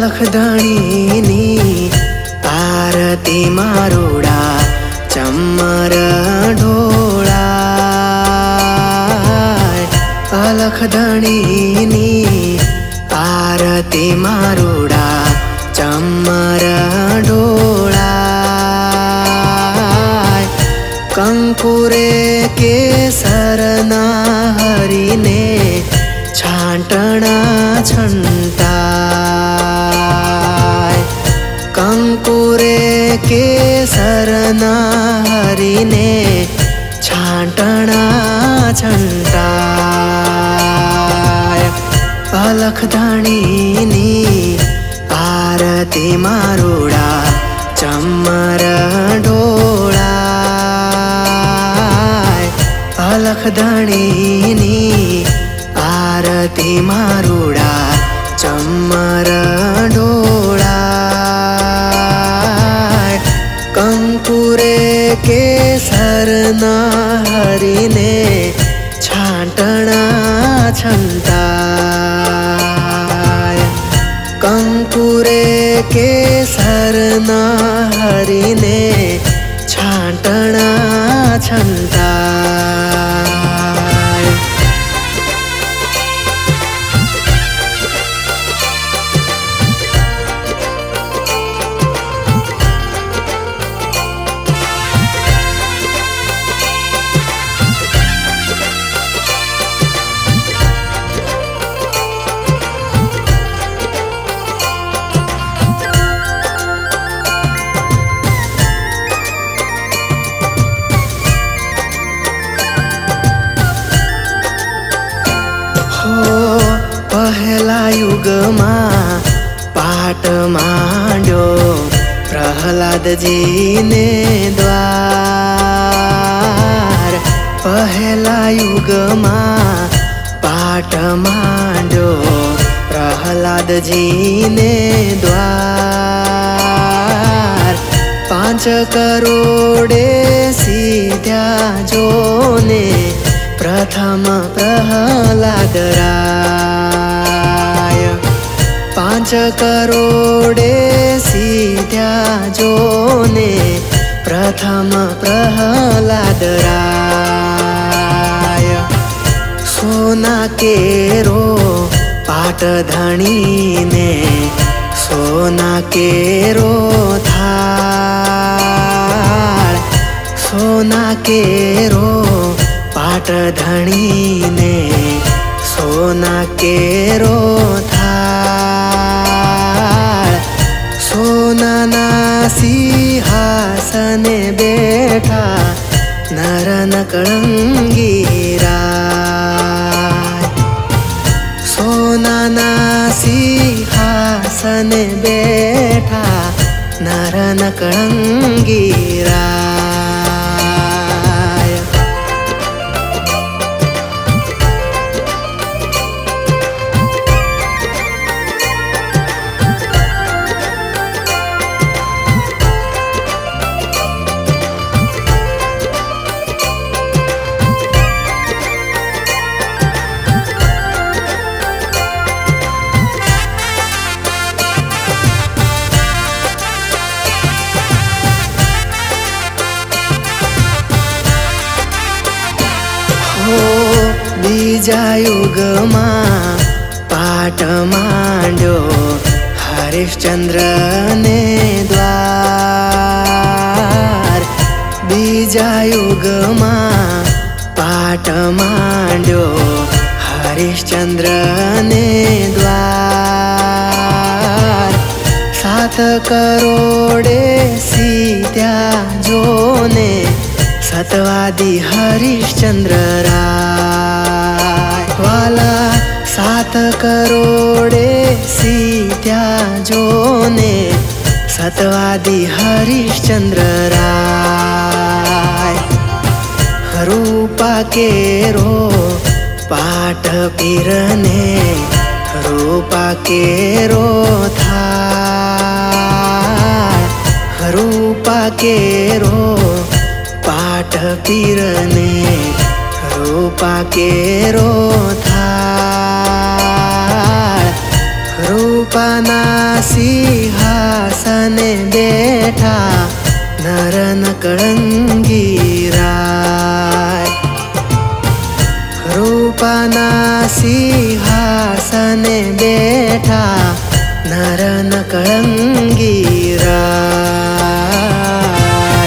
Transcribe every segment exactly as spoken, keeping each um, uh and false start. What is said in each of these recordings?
अलखधणीनी आरती मारुड़ा चम्मर ढोला। अलखधणीनी आरती मारुड़ा चम्मर ढोला। कंकुरे केसरना हरिने छांटना छंटाय। कंकुरे केसरना हरिने छांटना छंटाय। अलखधणीनी आरती मारुड़ा चम्मर ढोला। अलखधणीनी आरती मारुड़ा चम्मर ढोला। कंकुरे केसरना हरिने छांटना छंटाय। कंकुरे केसरना हरिने छांटना छंटाय। पहला युग में पाट मांड्यो प्रहलाद जी ने द्वार। पहला युग में पाट मांड्यो प्रहलाद जी ने द्वार। पांच करोड़े सीध्या जोने प्रथम प्रहलाद राय। पांच करोड़े सीध्या जोने प्रथम प्रहलाद राय। सोना केरो पाटधणी ने सोना केरो थाल। सोना केरो पाटधणी ने सोना केरो थाल। सोनाना सिंहासने बैठा नर नकळंगी राय। सोनाना सिंहासने बैठा नर नकळंगी राय। बीजा युग में पाट मांड्यो हरिश्चंद्र ने द्वार। बीजा युग में पाट मांड्यो हरिश्चंद्र ने द्वार। सात करोड़े सीध्या जोने सतवादी हरिश्चंद्र राय। वाला सात करोड़े सीध्या जोने सतवादी हरिश्चंद्र राय। रूपा केरो पाट पीरने रूपा केरो थाल। रूपा केरो पाट पीरने रूपा केरो थाल। रूप रूपना सिंहासने बैठा नर नकळंगी राय। रूपना सिंहासने बैठा नर नकळंगी राय।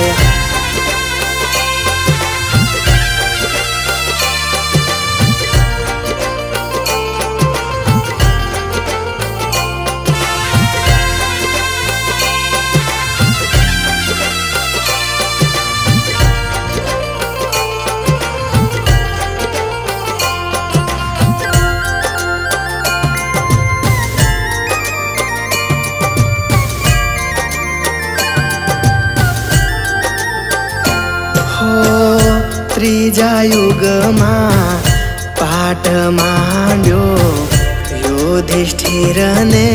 त्रीजा युगमा पाठ मांड्यो युधिष्ठिरने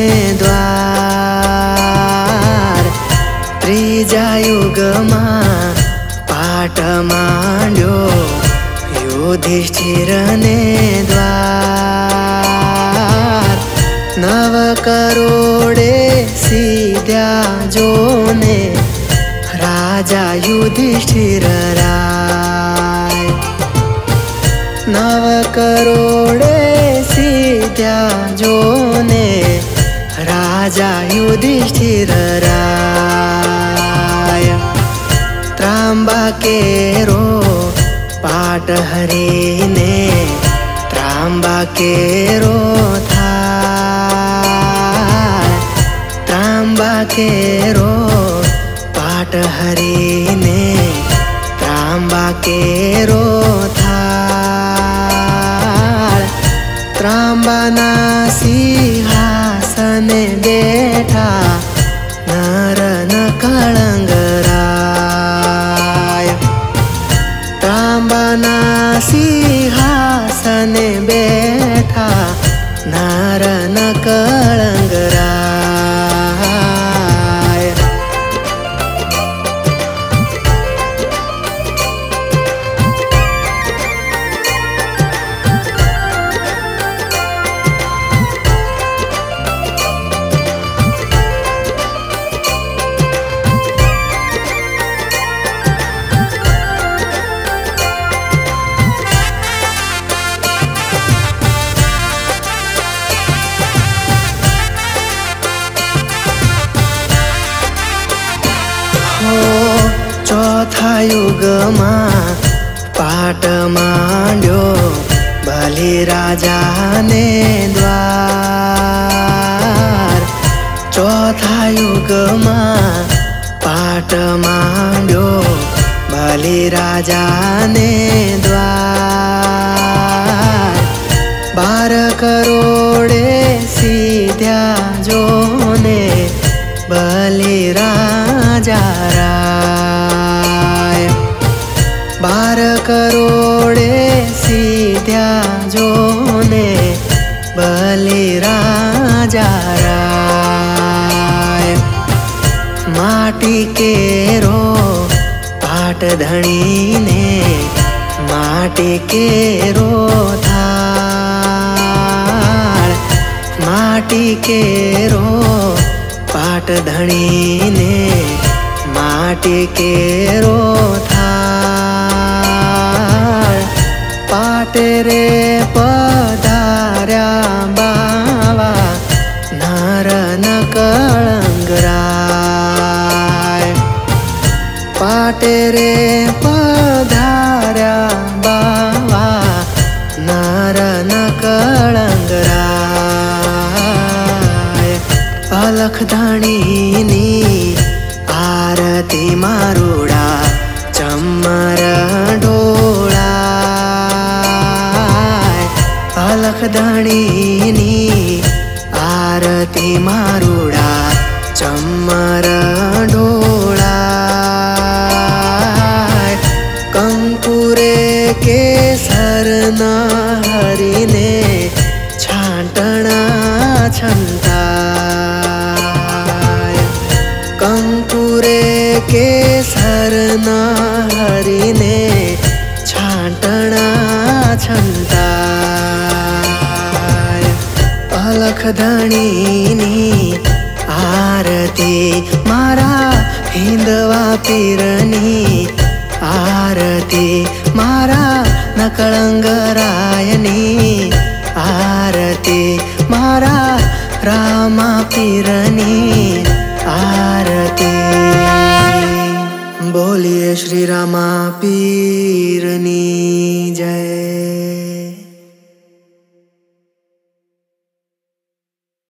द्वार। त्रीजा युगमा पाठ मांड्यो युधिष्ठिरने द्वार। नव करोड़े सीध्या जोने राजा युधिष्ठिर राय। नव करोड़े सीध्या जोने राजा युधिष्ठिर राय। त्रांबकेरो पाट हरिने त्रांबकेरो थाय। त्रांबकेरो पाट हरिने त्रांबकेरो थाय। त्रांबना सिंहासने बैठा नर नकळंग राय। त्रांबना सिंहासने बैठा नर नकळंग राय। चौथा युगमा पाट मांड्यो बलिराजाने द्वार। चौथा युगमा पाट मांड्यो बलिराजाने द्वार। बार करोड़े सीध्या जोने बलिराजा राय। बार करोड़े सीध्या जोने बलिराजा राय। माटी केरो पाट धणीने माटी केरो थाळ। माटी केरो पाट धणीने माटी केरो थाळ। पाट रे पधार्या बावा नर नकळंग राय। पाट रे पधार्या बावा नर नकळंग राय। अलख धाणीनी आरती मारुडा चम्मर ढोळा। अलख धाणीनी आरती मारुडा चम्मर ढोळा। कंकुरे केसरना हरिने छाटणा छंताय। कंकुरे केसरना हरिने छाटणा छंताय। लखधणीनी आरती, मारा हिंदवा पीरनी आरती, मारा नकळंगरायनी आरती, मारा रामा पीरनी आरती। बोलिए श्री रामा पीरनी जय।